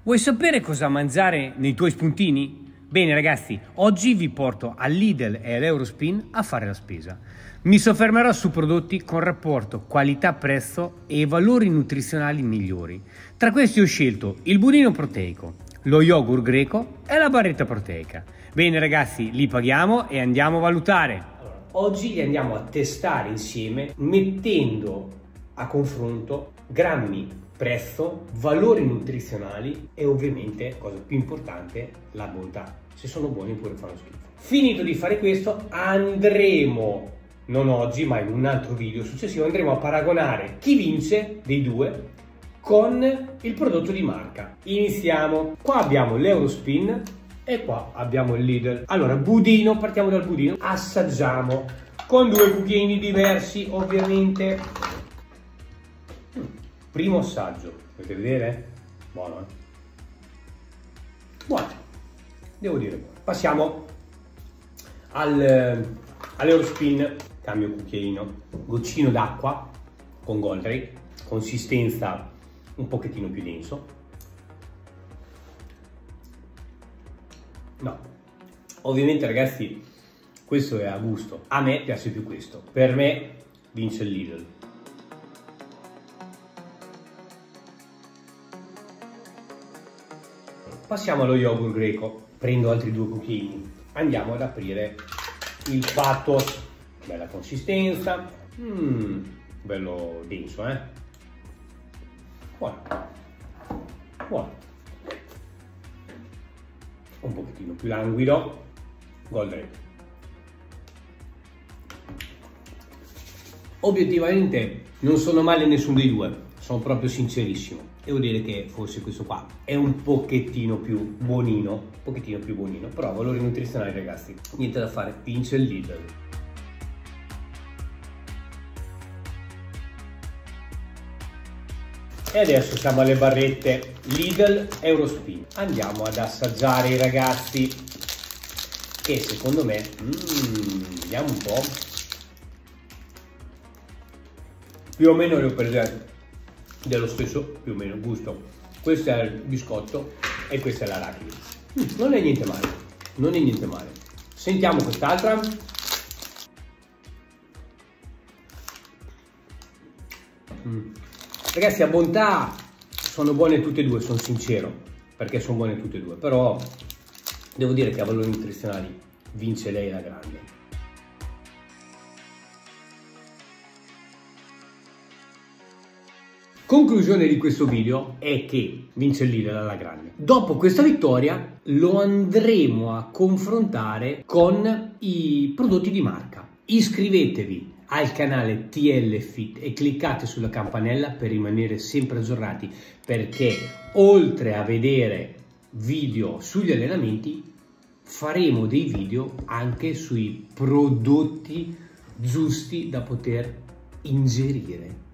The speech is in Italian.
Vuoi sapere cosa mangiare nei tuoi spuntini? Bene ragazzi, oggi vi porto al Lidl e all'Eurospin a fare la spesa. Mi soffermerò su prodotti con rapporto qualità-prezzo e valori nutrizionali migliori. Tra questi ho scelto il budino proteico, lo yogurt greco e la barretta proteica. Bene ragazzi, li paghiamo e andiamo a valutare. Oggi li andiamo a testare insieme mettendo a confronto grammi, prezzo, valori nutrizionali e ovviamente, cosa più importante, la bontà. Se sono buoni oppure fanno schifo. Finito di fare questo andremo, non oggi ma in un altro video successivo, andremo a paragonare chi vince dei due con il prodotto di marca. Iniziamo. Qua abbiamo l'Eurospin e qua abbiamo il Lidl. Allora, budino, partiamo dal budino. Assaggiamo con due cucchiaini diversi ovviamente. Primo assaggio, potete vedere? Buono, eh? Buono, devo dire buono. Passiamo all'Eurospin, cambio cucchiaino, goccino d'acqua con Goldrake, consistenza un pochettino più denso. No, ovviamente ragazzi, questo è a gusto, a me piace più questo, per me vince il Lidl. Passiamo allo yogurt greco, prendo altri due cucchiaini, andiamo ad aprire il pathos, bella consistenza, bello denso, buono, buono, un pochettino più languido, Goldrake. Obiettivamente non sono male nessuno dei due, sono proprio sincerissimo. Devo dire che forse questo qua è un pochettino più buonino, però valori nutrizionali ragazzi, niente da fare, vince il Lidl. E adesso siamo alle barrette Lidl Eurospin. Andiamo ad assaggiare ragazzi, che secondo me, vediamo un po', più o meno le ho prese dello stesso più o meno gusto. Questo è il biscotto e questa è l'arachidi. Non è niente male, non è niente male. Sentiamo quest'altra. Ragazzi, a bontà sono buone tutte e due, sono sincero, perché sono buone tutte e due, però devo dire che a valori nutrizionali vince lei la grande. Conclusione di questo video è che vince il Lidl alla grande. Dopo questa vittoria lo andremo a confrontare con i prodotti di marca. Iscrivetevi al canale TL Fit e cliccate sulla campanella per rimanere sempre aggiornati, perché oltre a vedere video sugli allenamenti faremo dei video anche sui prodotti giusti da poter ingerire